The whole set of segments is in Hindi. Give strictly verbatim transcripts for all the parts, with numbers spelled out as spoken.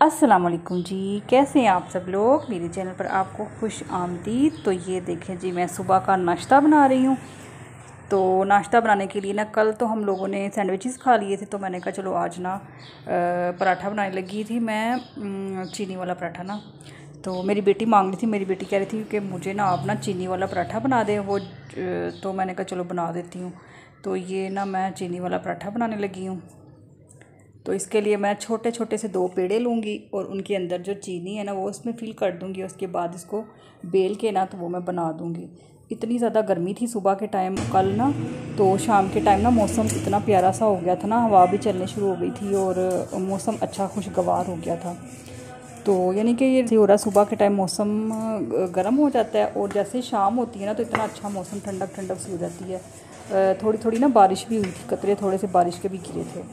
अस्सलाम वालेकुम जी, कैसे हैं आप सब लोग। मेरे चैनल पर आपको खुश आमदीद। तो ये देखें जी, मैं सुबह का नाश्ता बना रही हूँ। तो नाश्ता बनाने के लिए ना, कल तो हम लोगों ने सैंडविचेस खा लिए थे, तो मैंने कहा चलो आज ना पराठा बनाने लगी थी मैं, चीनी वाला पराठा ना। तो मेरी बेटी मांग रही थी, मेरी बेटी कह रही थी कि मुझे ना आप ना चीनी वाला पराठा बना दें वो, तो मैंने कहा चलो बना देती हूँ। तो ये ना मैं चीनी वाला पराठा बनाने लगी हूँ। तो इसके लिए मैं छोटे छोटे से दो पेड़े लूँगी और उनके अंदर जो चीनी है ना वो उसमें फिल कर दूँगी। उसके बाद इसको बेल के ना तो वो मैं बना दूँगी। इतनी ज़्यादा गर्मी थी सुबह के टाइम कल ना, तो शाम के टाइम ना मौसम इतना प्यारा सा हो गया था ना, हवा भी चलनी शुरू हो गई थी और मौसम अच्छा खुशगवार हो गया था। तो यानी कि ये हो रहा, सुबह के टाइम मौसम गर्म हो जाता है और जैसे शाम होती है ना तो इतना अच्छा मौसम ठंडक ठंडक सी हो जाती है। थोड़ी थोड़ी ना बारिश भी हुई थी, कतरे थोड़े से बारिश के भी गिरे थे।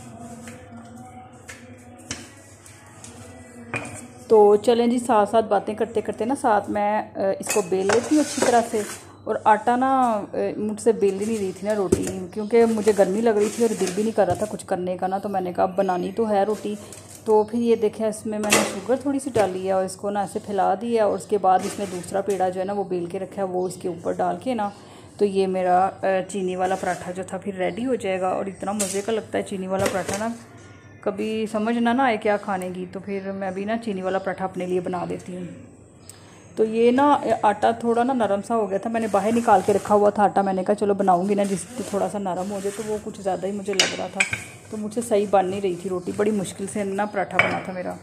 तो चलें जी, साथ साथ बातें करते करते ना साथ मैं इसको बेल लेती हूँ अच्छी तरह से। और आटा ना मुझसे बेल ही नहीं रही थी ना रोटी, क्योंकि मुझे गर्मी लग रही थी और दिल भी नहीं कर रहा था कुछ करने का ना। तो मैंने कहा बनानी तो है रोटी। तो फिर ये देखें, इसमें मैंने शुगर थोड़ी सी डाली है और इसको ना ऐसे फैला दिया। और उसके बाद इसमें दूसरा पेड़ा जो है ना वो बेल के रखा है, वो इसके ऊपर डाल के ना, तो ये मेरा चीनी वाला पराठा जो था फिर रेडी हो जाएगा। और इतना मज़े का लगता है चीनी वाला पराठा ना, कभी समझ ना ना आए क्या खाने की, तो फिर मैं भी ना चीनी वाला पराठा अपने लिए बना देती हूँ। तो ये ना आटा थोड़ा ना नरम सा हो गया था, मैंने बाहर निकाल के रखा हुआ था आटा। मैंने कहा चलो बनाऊँगी ना जिससे थोड़ा सा नरम हो जाए, तो वो कुछ ज़्यादा ही मुझे लग रहा था, तो मुझसे सही बन नहीं रही थी रोटी। बड़ी मुश्किल से ना पराठा बना था मेरा।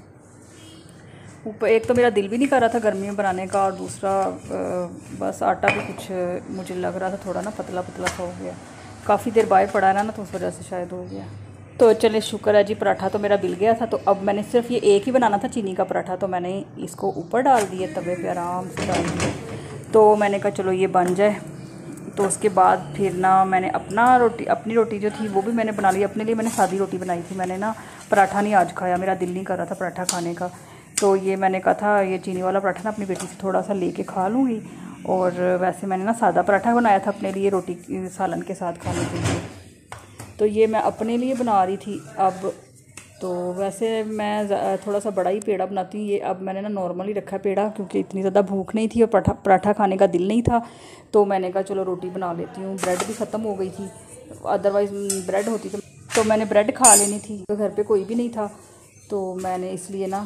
ऊपर एक तो मेरा दिल भी नहीं कर रहा था गर्मी में बनाने का, और दूसरा बस आटा भी कुछ मुझे लग रहा था थोड़ा ना पतला पतला सा हो गया। काफ़ी देर बाहर पड़ा है ना, तो उस वजह से शायद हो गया। तो चले, शुक्र है जी, पराठा तो मेरा बिल गया था। तो अब मैंने सिर्फ ये एक ही बनाना था चीनी का पराठा, तो मैंने इसको ऊपर डाल दिए, तवे पे आराम से डाल दिए। तो मैंने कहा चलो ये बन जाए। तो उसके बाद फिर ना मैंने अपना रोटी अपनी रोटी जो थी वो भी मैंने बना ली। अपने लिए मैंने सादी रोटी बनाई थी, मैंने ना पराठा नहीं आज खाया, मेरा दिल नहीं कर रहा था पराठा खाने का। तो ये मैंने कहा था ये चीनी वाला पराठा ना अपनी बेटी से थोड़ा सा लेके खा लूँगी। और वैसे मैंने ना सादा पराठा बनाया था अपने लिए रोटी सालन के साथ खाने के लिए। तो ये मैं अपने लिए बना रही थी अब। तो वैसे मैं थोड़ा सा बड़ा ही पेड़ा बनाती हूँ। ये अब मैंने ना नॉर्मल ही रखा पेड़ा, क्योंकि इतनी ज़्यादा भूख नहीं थी और पराठा पराठा खाने का दिल नहीं था। तो मैंने कहा चलो रोटी बना लेती हूँ। ब्रेड भी ख़त्म हो गई थी, अदरवाइज़ ब्रेड होती तो तो मैंने ब्रेड खा लेनी थी। तो घर पे कोई भी नहीं था, तो मैंने इसलिए ना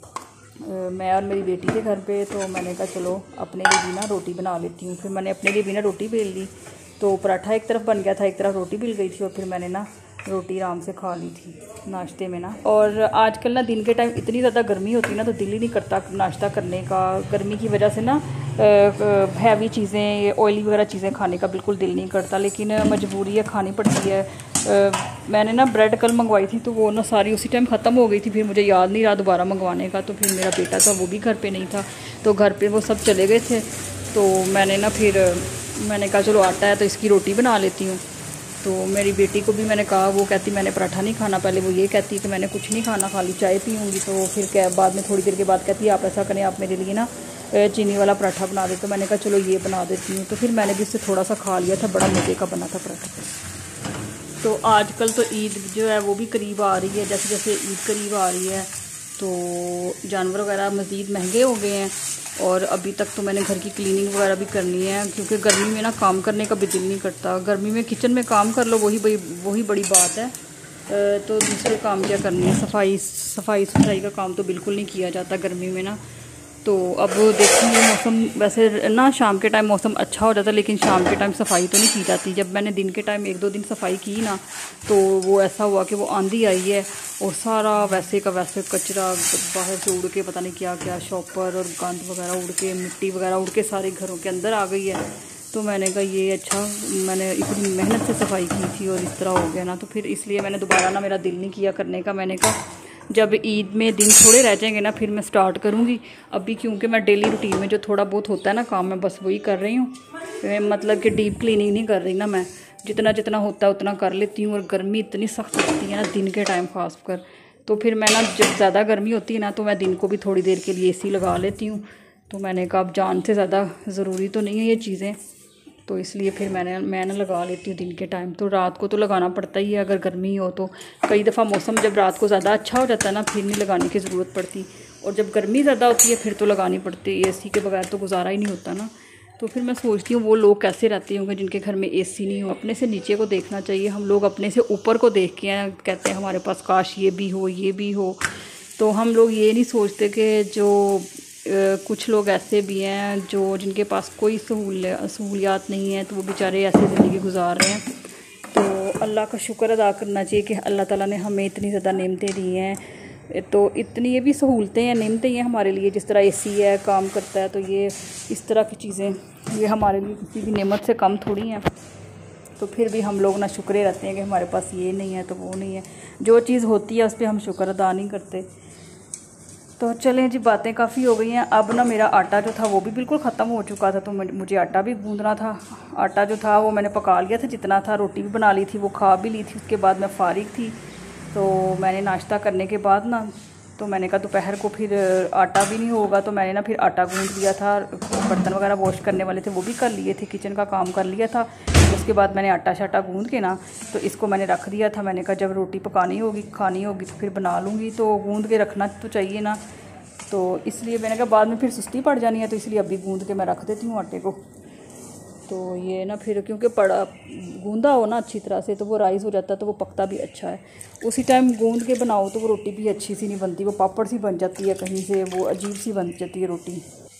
मैं और मेरी बेटी थे घर पे। तो मैंने कहा चलो अपने लिए भी ना रोटी बना लेती हूँ। फिर मैंने अपने लिए भी ना रोटी बेल ली। तो पराठा एक तरफ बन गया था, एक तरफ रोटी मिल गई थी, और फिर मैंने ना रोटी आराम से खा ली थी नाश्ते में ना। और आजकल ना दिन के टाइम इतनी ज़्यादा गर्मी होती है ना, तो दिल ही नहीं करता नाश्ता करने का। गर्मी की वजह से ना हैवी चीज़ें, ये ऑयली वगैरह चीज़ें खाने का बिल्कुल दिल नहीं करता, लेकिन मजबूरी है, खानी पड़ती है। आ, मैंने ना ब्रेड कल मंगवाई थी, तो वो ना सारी उसी टाइम ख़त्म हो गई थी। फिर मुझे याद नहीं रहा दोबारा मंगवाने का। तो फिर मेरा बेटा था, वो भी घर पे नहीं था, तो घर पे वो सब चले गए थे। तो मैंने ना फिर मैंने कहा चलो आटा है तो इसकी रोटी बना लेती हूँ। तो मेरी बेटी को भी मैंने कहा, वो कहती मैंने पराठा नहीं खाना। पहले वो ये कहती कि मैंने कुछ नहीं खाना, खाली चाय पीऊँगी। तो फिर क्या, बाद में थोड़ी देर के बाद कहती है आप ऐसा करें, आप मेरे लिए ना चीनी वाला पराठा बना दे। तो मैंने कहा चलो ये बना देती हूँ। तो फिर मैंने भी उससे थोड़ा सा खा लिया था, बड़ा मज़े का बना था पराठा। तो आजकल तो ईद जो है वो भी करीब आ रही है। जैसे जैसे ईद करीब आ रही है तो जानवर वगैरह मज़ीद महंगे हो गए हैं। और अभी तक तो मैंने घर की क्लीनिंग वगैरह भी करनी है, क्योंकि गर्मी में ना काम करने का भी दिल नहीं करता। गर्मी में किचन में काम कर लो वही बड़ी वही बड़ी बात है, तो दूसरे काम क्या करनी है। सफाई सफाई सुथराई का काम तो बिल्कुल नहीं किया जाता गर्मी में ना। तो अब देखेंगे, मौसम वैसे ना शाम के टाइम मौसम अच्छा हो जाता है, लेकिन शाम के टाइम सफाई तो नहीं की जाती। जब मैंने दिन के टाइम एक दो दिन सफाई की ना, तो वो ऐसा हुआ कि वो आंधी आई है और सारा वैसे का वैसे कचरा बाहर से उड़ के, पता नहीं क्या क्या शॉपर और गंद वगैरह उड़ के, मिट्टी वगैरह उड़ के सारे घरों के अंदर आ गई है। तो मैंने कहा ये अच्छा, मैंने इतनी मेहनत से सफाई की थी और इस तरह हो गया ना। तो फिर इसलिए मैंने दोबारा ना, मेरा दिल नहीं किया करने का। मैंने कहा जब ईद में दिन थोड़े रह जाएंगे ना, फिर मैं स्टार्ट करूँगी। अभी क्योंकि मैं डेली रूटीन में जो थोड़ा बहुत होता है ना काम, मैं बस वही कर रही हूँ। मतलब कि डीप क्लीनिंग नहीं कर रही ना मैं, जितना जितना होता है उतना कर लेती हूँ। और गर्मी इतनी सख्त होती है ना दिन के टाइम खास कर, तो फिर मैं ना जब ज़्यादा गर्मी होती है ना, तो मैं दिन को भी थोड़ी देर के लिए एसी लगा लेती हूँ। तो मैंने कहा अब जान से ज़्यादा ज़रूरी तो नहीं है ये चीज़ें, तो इसलिए फिर मैंने मैं ना लगा लेती हूँ दिन के टाइम। तो रात को तो लगाना पड़ता ही है, अगर गर्मी हो तो। कई दफ़ा मौसम जब रात को ज़्यादा अच्छा हो जाता है ना, फिर नहीं लगाने की ज़रूरत पड़ती, और जब गर्मी ज़्यादा होती है फिर तो लगानी पड़ती है। एसी के बगैर तो गुजारा ही नहीं होता ना। तो फिर मैं सोचती हूँ वो लोग कैसे रहते होंगे जिनके घर में एसी नहीं हो। अपने से नीचे को देखना चाहिए, हम लोग अपने से ऊपर को देख के हैं, कहते हैं हमारे पास काश ये भी हो ये भी हो। तो हम लोग ये नहीं सोचते कि जो आ, कुछ लोग ऐसे भी हैं जो जिनके पास कोई सहूलियात नहीं है, तो वो बेचारे ऐसे ज़िंदगी गुजार रहे हैं। तो अल्लाह का शुक्र अदा करना चाहिए कि अल्लाह ताला ने हमें इतनी ज़्यादा नेमतें दी हैं। तो इतनी ये भी सहूलतें हैं, नेमतें हैं हमारे लिए, जिस तरह एसी है काम करता है, तो ये इस तरह की चीज़ें ये हमारे लिए किसी भी नेमत से कम थोड़ी हैं। तो फिर भी हम लोग ना शुक्र रहते हैं कि हमारे पास ये नहीं है तो वो नहीं है। जो चीज़ होती है उस पर हम शुक्र अदा नहीं करते। तो चलें जी, बातें काफ़ी हो गई हैं। अब ना मेरा आटा जो था वो भी बिल्कुल ख़त्म हो चुका था, तो मुझे आटा भी गूंदना था। आटा जो था वो मैंने पका लिया था जितना था, रोटी भी बना ली थी, वो खा भी ली थी। उसके बाद मैं फ़ारिग थी, तो मैंने नाश्ता करने के बाद ना, तो मैंने कहा दोपहर को फिर आटा भी नहीं होगा, तो मैंने ना फिर आटा गूंद लिया था। बर्तन वगैरह वॉश करने वाले थे वो भी कर लिए थे, किचन का काम कर लिया था। उसके बाद मैंने आटा शाटा गूंद के ना, तो इसको मैंने रख दिया था। मैंने कहा जब रोटी पकानी होगी खानी होगी तो फिर बना लूँगी, तो गूंद के रखना तो चाहिए ना। तो इसलिए मैंने कहा बाद में फिर सुस्ती पड़ जानी है, तो इसलिए अभी गूंद के मैं रख देती हूँ आटे को। तो ये ना फिर क्योंकि पड़ा गूंदा हो ना अच्छी तरह से, तो वो राइस हो जाता है, तो वो पकता भी अच्छा है। उसी टाइम गूंद के बनाओ तो वो रोटी भी अच्छी सी नहीं बनती, वो पापड़ सी बन जाती है कहीं से, वो अजीब सी बन जाती है रोटी।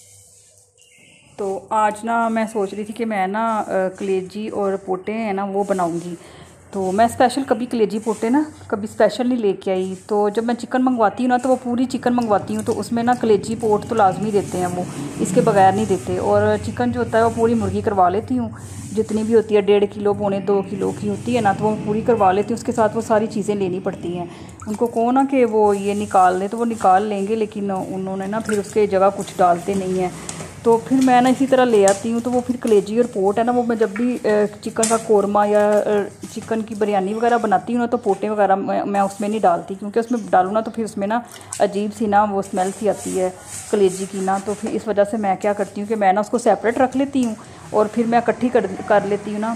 तो आज ना मैं सोच रही थी कि मैं ना कलेजी और पोटे हैं ना वो बनाऊंगी। तो मैं स्पेशल कभी कलेजी पोटे ना कभी स्पेशल नहीं लेके आई। तो जब मैं चिकन मंगवाती हूँ ना, तो वो पूरी चिकन मंगवाती हूँ, तो उसमें ना कलेजी पोट तो लाजमी देते हैं, वो इसके बगैर नहीं देते। और चिकन जो होता है वो पूरी मुर्गी करवा लेती हूँ, जितनी भी होती है, डेढ़ किलो पौने दो किलो की होती है ना, तो वो पूरी करवा लेती हूँ। उसके साथ वो सारी चीज़ें लेनी पड़ती हैं। उनको कहो ना कि वो ये निकाल लें तो वो निकाल लेंगे, लेकिन उन्होंने ना फिर उसके जगह कुछ डालते नहीं हैं। तो फिर मैं ना इसी तरह ले आती हूँ। तो वो फिर कलेजी और पोट है ना, वो मैं जब भी चिकन का कोरमा या चिकन की बिरयानी वगैरह बनाती हूँ ना, तो पोटे वगैरह मैं, मैं उसमें नहीं डालती, क्योंकि उसमें डालूँ ना तो फिर उसमें ना अजीब सी ना वो स्मेल सी आती है कलेजी की ना। तो फिर इस वजह से मैं क्या करती हूँ कि मैं ना उसको सेपरेट रख लेती हूँ और फिर मैं इकट्ठी कर कर लेती हूँ ना।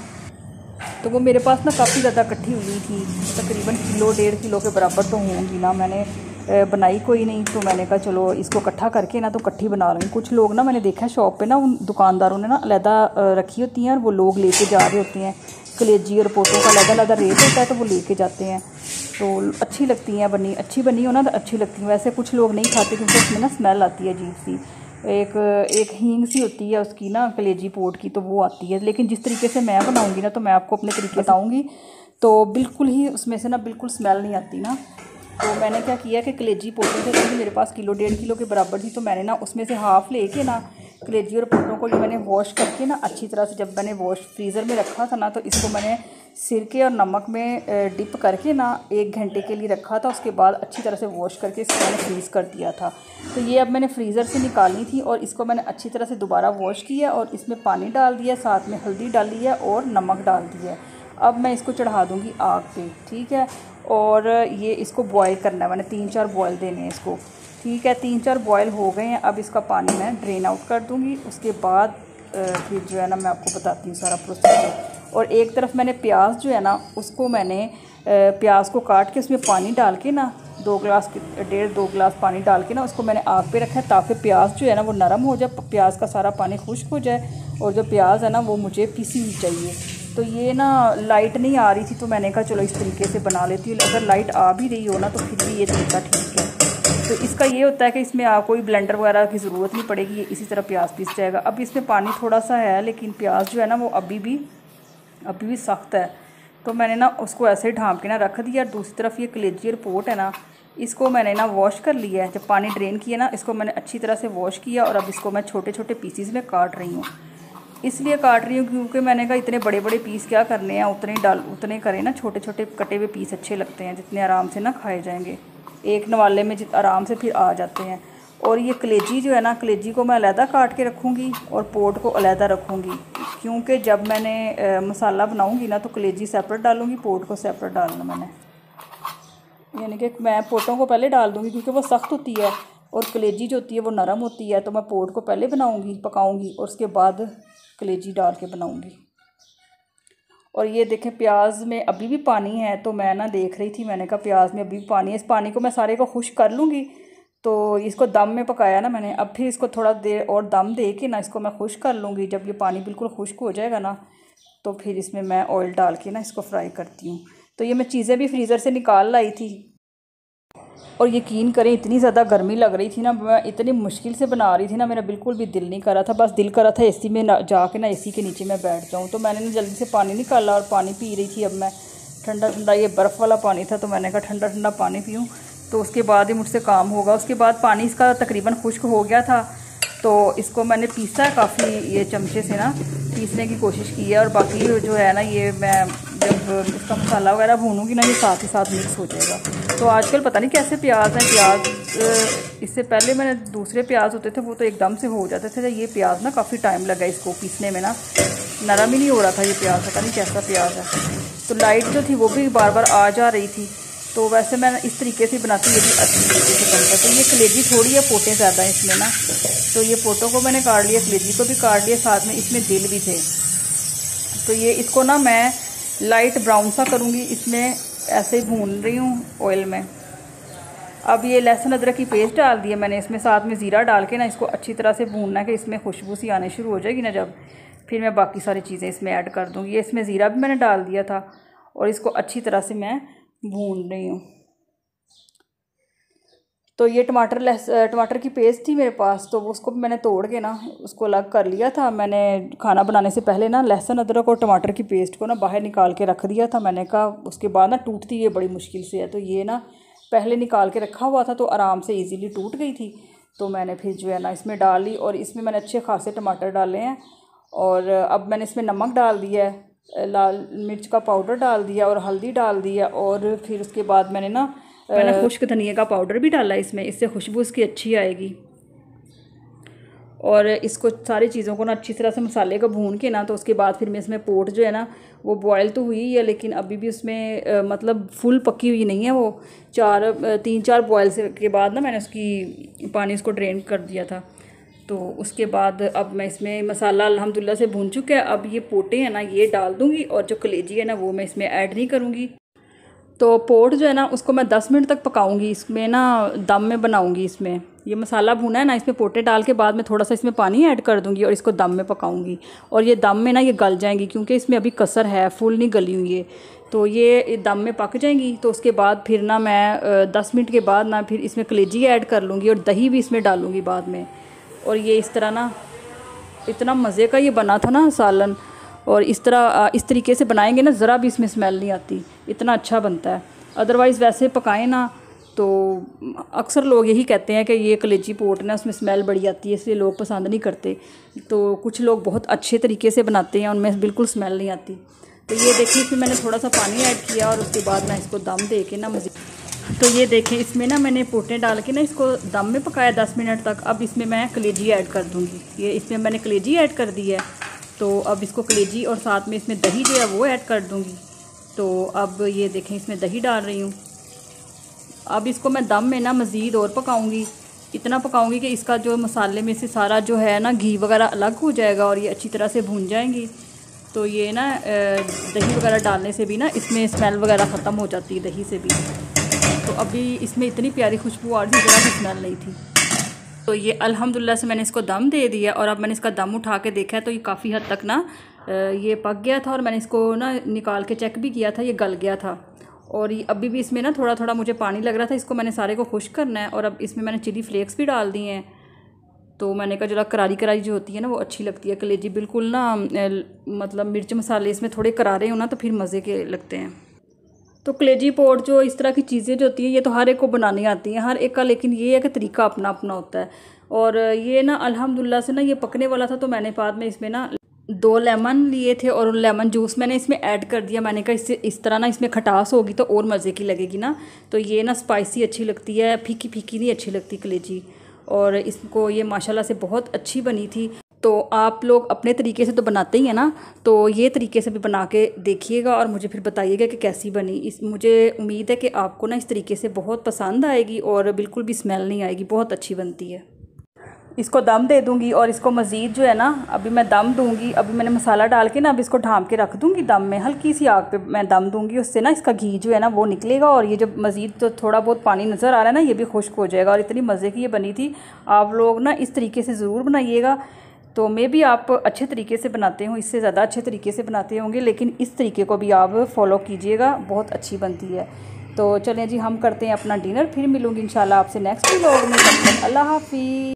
तो वो मेरे पास ना काफ़ी ज़्यादा इकट्ठी हुई थी, तकरीबन किलो डेढ़ किलो के बराबर तो होंगी ना। मैंने बनाई कोई नहीं, तो मैंने कहा चलो इसको इकट्ठा करके ना तो इकट्ठी बना लूँ। कुछ लोग ना मैंने देखा है शॉप पे ना, उन दुकानदारों ने ना अलहदा रखी होती हैं और वो लोग लेके जा रहे होते हैं। कलेजी और पोटों का अलग अलग रेट होता है, तो वो लेके जाते हैं। तो अच्छी लगती हैं, बनी अच्छी बनी हो ना तो अच्छी लगती हैं। वैसे कुछ लोग नहीं खाते क्योंकि उसमें ना स्मेल आती है अजीब सी, एक एक हींग सी होती है उसकी ना कलेजी पोट की, तो वो आती है। लेकिन जिस तरीके से मैं बनाऊँगी ना, तो मैं आपको अपने तरीके बताऊँगी, तो बिल्कुल ही उसमें से ना बिल्कुल स्मेल नहीं आती ना। तो मैंने क्या किया कि कलेजी पोटों से क्योंकि मेरे पास किलो डेढ़ किलो के बराबर थी, तो मैंने ना उसमें से हाफ़ लेके ना कलेजी और पोटों को ये मैंने वॉश करके ना अच्छी तरह से, जब मैंने वॉश फ्रीज़र में रखा था ना, तो इसको मैंने सिरके और नमक में डिप करके ना एक घंटे के लिए रखा था। उसके बाद अच्छी तरह से वॉश करके इसको मैंने फ्रीज़ कर दिया था। तो ये अब मैंने फ्रीज़र से निकालनी थी और इसको मैंने अच्छी तरह से दोबारा वॉश किया और इसमें पानी डाल दिया, साथ में हल्दी डाली है और नमक डाल दिया है। अब मैं इसको चढ़ा दूँगी आग पे, ठीक है। और ये इसको बॉयल करना है, मैंने तीन चार बॉयल देने हैं इसको, ठीक है। तीन चार बॉयल हो गए हैं, अब इसका पानी मैं ड्रेन आउट कर दूँगी। उसके बाद फिर जो है ना मैं आपको बताती हूँ सारा प्रोसेस। और एक तरफ मैंने प्याज जो है ना उसको मैंने प्याज को काट के उसमें पानी डाल के ना दो गिलास डेढ़ दो गिलास पानी डाल के ना उसको मैंने आग पे रखा है, ताकि प्याज जो है ना वो नरम हो जाए, प्याज का सारा पानी खुश्क हो जाए। और जो प्याज है ना वो मुझे पीसी हुई चाहिए। तो ये ना लाइट नहीं आ रही थी, तो मैंने कहा चलो इस तरीके से बना लेती हूँ। अगर लाइट आ भी रही हो ना तो फिर भी ये तरीका ठीक है। तो इसका ये होता है कि इसमें आ, कोई ब्लेंडर वगैरह की ज़रूरत नहीं पड़ेगी, ये इसी तरह प्याज पीस जाएगा। अब इसमें पानी थोड़ा सा है, लेकिन प्याज जो है ना वो अभी भी अभी भी सख्त है। तो मैंने ना उसको ऐसे ही ढाँप के ना रख दिया। दूसरी तरफ ये कलेजी और पोट है ना, इसको मैंने ना वॉश कर लिया है। जब पानी ड्रेन किया ना, इसको मैंने अच्छी तरह से वॉश किया और अब इसको मैं छोटे छोटे पीसीज में काट रही हूँ। इसलिए काट रही हूँ क्योंकि मैंने कहा इतने बड़े बड़े पीस क्या करने हैं, उतने डाल उतने करें ना, छोटे छोटे कटे हुए पीस अच्छे लगते हैं, जितने आराम से ना खाए जाएंगे, एक नवाले में जित आराम से फिर आ जाते हैं। और ये कलेजी जो है ना, कलेजी को मैं अलहदा काट के रखूँगी और पोट को अलहदा रखूँगी, क्योंकि जब मैंने आ, मसाला बनाऊँगी ना तो कलेजी सेपरेट डालूँगी, पोट को सेपरेट डालना मैंने, यानी कि मैं पोटों को पहले डाल दूँगी क्योंकि वो सख्त होती है और कलेजी जो होती है वो नरम होती है। तो मैं पोट को पहले बनाऊँगी, पकाऊँगी और उसके बाद कलेजी डाल के बनाऊँगी। और ये देखें प्याज में अभी भी पानी है, तो मैं ना देख रही थी, मैंने कहा प्याज में अभी भी पानी है, इस पानी को मैं सारे को खुश्क कर लूँगी। तो इसको दम में पकाया ना मैंने, अब फिर इसको थोड़ा देर और दम दे के ना इसको मैं खुश्क कर लूँगी। जब ये पानी बिल्कुल खुश्क हो जाएगा ना, तो फिर इसमें मैं ऑयल डाल के ना इसको फ्राई करती हूँ। तो ये मैं चीज़ें भी फ्रीज़र से निकाल लाई थी, और यकीन करें इतनी ज़्यादा गर्मी लग रही थी ना, मैं इतनी मुश्किल से बना रही थी ना, मेरा बिल्कुल भी दिल नहीं कर रहा था। बस दिल कर रहा था एसी में ना जाके ना एसी के नीचे मैं बैठ जाऊँ। तो मैंने ना जल्दी से पानी निकाला और पानी पी रही थी। अब मैं ठंडा ठंडा, ये बर्फ़ वाला पानी था, तो मैंने कहा ठंडा ठंडा पानी पीऊँ, तो उसके बाद ही मुझसे काम होगा। उसके बाद पानी इसका तकरीबन खुश्क हो गया था, तो इसको मैंने पीसा काफ़ी, ये चमचे से ना पीसने की कोशिश की है। और बाकी जो है ना, ये मैं जब इसका मसाला वगैरह भूनूंगी ना, ये साथ ही साथ मिक्स हो जाएगा। तो आजकल पता नहीं कैसे प्याज हैं, प्याज इससे पहले मैंने दूसरे प्याज होते थे वो तो एकदम से हो जाते थे। ये प्याज ना काफ़ी टाइम लगा इसको पीसने में, ना नरम ही नहीं हो रहा था ये प्याज, पता नहीं कैसा प्याज है। तो लाइट जो थी वो भी बार बार आ जा रही थी। तो वैसे मैं इस तरीके से बनाती हूँ, ये भी अच्छी तरीके से बनता है। तो ये कलेजी थोड़ी है, पोटे ज़्यादा है इसमें ना, तो ये पोटों को मैंने काट लिया, कलेजी को भी काट लिया, साथ में इसमें दिल भी थे। तो ये इसको ना मैं लाइट ब्राउन सा करूँगी, इसमें ऐसे ही भून रही हूँ ऑयल में। अब ये लहसुन अदरक की पेस्ट डाल दी है मैंने इसमें, साथ में ज़ीरा डाल के ना इसको अच्छी तरह से भूनना है कि इसमें खुशबू सी आने शुरू हो जाएगी ना जब, फिर मैं बाकी सारी चीज़ें इसमें ऐड कर दूँगी। ये इसमें ज़ीरा भी मैंने डाल दिया था, और इसको अच्छी तरह से मैं भून रही हूँ। तो ये टमाटर लहस टमाटर की पेस्ट थी मेरे पास, तो उसको भी मैंने तोड़ के ना उसको अलग कर लिया था। मैंने खाना बनाने से पहले ना लहसुन अदरक और टमाटर की पेस्ट को ना बाहर निकाल के रख दिया था। मैंने कहा उसके बाद ना टूटती ये बड़ी मुश्किल से है, तो ये ना पहले निकाल के रखा हुआ था, तो आराम से इजीली टूट गई थी। तो मैंने फिर जो है ना इसमें डाल ली, और इसमें मैंने अच्छे खासे टमाटर डाले हैं। और अब मैंने इसमें नमक डाल दिया है, लाल मिर्च का पाउडर डाल दिया, और हल्दी डाल दिया। और फिर उसके बाद मैंने ना मैंने खुश्क धनिया का पाउडर भी डाला इसमें, इससे खुशबू इसकी अच्छी आएगी। और इसको सारी चीज़ों को ना अच्छी तरह से मसाले को भून के ना, तो उसके बाद फिर मैं इसमें पोट जो है ना वो बॉयल तो हुई है, लेकिन अभी भी उसमें आ, मतलब फुल पकी हुई नहीं है वो। चार तीन चार बॉयल से के बाद ना मैंने उसकी पानी उसको ड्रेन कर दिया था। तो उसके बाद अब मैं इसमें मसाला अल्हम्दुलिल्लाह से भून चुका है। अब ये पोटे हैं ना ये डाल दूँगी, और जो कलेजी है ना वो मैं इसमें ऐड नहीं करूँगी। तो पोट जो है ना उसको मैं दस मिनट तक पकाऊंगी, इसमें ना दम में बनाऊंगी। इसमें ये मसाला भुना है ना, इसमें पोटे डाल के बाद में थोड़ा सा इसमें पानी ऐड कर दूंगी, और इसको दम में पकाऊंगी। और ये दम में ना ये गल जाएंगी, क्योंकि इसमें अभी कसर है, फुल नहीं गली हुई है। तो ये दम में पक जाएंगी। तो उसके बाद फिर ना मैं दस मिनट के बाद ना फिर इसमें कलेजी ऐड कर लूँगी, और दही भी इसमें डालूँगी बाद में। और ये इस तरह ना इतना मज़े का ये बना था ना सालन, और इस तरह इस तरीके से बनाएंगे ना ज़रा भी इसमें स्मेल नहीं आती, इतना अच्छा बनता है। अदरवाइज़ वैसे पकाएं ना तो अक्सर लोग यही कहते हैं कि ये कलेजी पोट ना उसमें स्मेल बड़ी आती है, इसलिए लोग पसंद नहीं करते। तो कुछ लोग बहुत अच्छे तरीके से बनाते हैं, उनमें बिल्कुल स्मेल नहीं आती। तो ये देखिए इसमें मैंने थोड़ा सा पानी ऐड किया, और उसके बाद मैं इसको दम दे के ना मज़े। तो ये देखें इसमें ना मैंने पोटे डाल के ना इसको दम में पकाया दस मिनट तक। अब इसमें मैं कलेजी ऐड कर दूँगी। ये इसमें मैंने कलेजी ऐड कर दी है। तो अब इसको कलेजी और साथ में इसमें दही जो है वो ऐड कर दूँगी। तो अब ये देखें इसमें दही डाल रही हूँ। अब इसको मैं दम में ना मज़ीद और पकाऊंगी, इतना पकाऊंगी कि इसका जो मसाले में से सारा जो है ना घी वगैरह अलग हो जाएगा, और ये अच्छी तरह से भून जाएंगी। तो ये ना दही वगैरह डालने से भी ना इसमें स्मेल वगैरह ख़त्म हो जाती है दही से भी। तो अभी इसमें इतनी प्यारी खुशबू आ रही थी, ज़रा भी स्मेल नहीं थी। तो ये अल्हम्दुलिल्लाह से मैंने इसको दम दे दिया, और अब मैंने इसका दम उठा के देखा है तो ये काफ़ी हद तक ना ये पक गया था। और मैंने इसको ना निकाल के चेक भी किया था, ये गल गया था। और ये अभी भी इसमें ना थोड़ा थोड़ा मुझे पानी लग रहा था, इसको मैंने सारे को खुश्क करना है। और अब इसमें मैंने चिली फ्लेक्स भी डाल दिए हैं। तो मैंने कहा जरा करारी करारी जो होती है ना वो अच्छी लगती है। कलेजी बिल्कुल ना मतलब मिर्च मसाले इसमें थोड़े करारे हो ना तो फिर मज़े के लगते हैं। तो कलेजी पोट जो इस तरह की चीज़ें जो होती हैं ये तो हर एक को बनानी आती हैं हर एक का, लेकिन ये है कि तरीका अपना अपना होता है। और ये ना अल्हम्दुलिल्लाह से ना ये पकने वाला था, तो मैंने बाद में इसमें ना दो लेमन लिए थे और लेमन जूस मैंने इसमें ऐड कर दिया। मैंने कहा इससे इस तरह ना इसमें खटास होगी तो और मज़े की लगेगी ना। तो ये ना स्पाइसी अच्छी लगती है, फीकी फीकी नहीं अच्छी लगती कलेजी। और इसको ये माशाल्लाह से बहुत अच्छी बनी थी। तो आप लोग अपने तरीके से तो बनाते ही हैं ना, तो ये तरीके से भी बना के देखिएगा और मुझे फिर बताइएगा कि कैसी बनी। इस मुझे उम्मीद है कि आपको ना इस तरीके से बहुत पसंद आएगी और बिल्कुल भी स्मेल नहीं आएगी, बहुत अच्छी बनती है। इसको दम दे दूंगी और इसको मज़ीद जो है ना अभी मैं दम दूंगी। अभी मैंने मसाला डाल के ना अब इसको ढाँप के रख दूंगी दम में, हल्की सी आग पे मैं दम दूंगी। उससे ना इसका घी जो है ना वो निकलेगा और ये जो मज़ीद तो थोड़ा बहुत पानी नज़र आ रहा है ना ये भी खुश्क हो जाएगा। और इतनी मज़े की ये बनी थी। आप लोग ना इस तरीके से ज़रूर बनाइएगा। तो मे भी आप अच्छे तरीके से बनाते हो, इससे ज़्यादा अच्छे तरीके से बनाते होंगे, लेकिन इस तरीके को भी आप फॉलो कीजिएगा, बहुत अच्छी बनती है। तो चलें जी हम करते हैं अपना डिनर, फिर मिलूँगी इंशाल्लाह आपसे नेक्स्ट व्लॉग में। अल्लाह हाफिज़।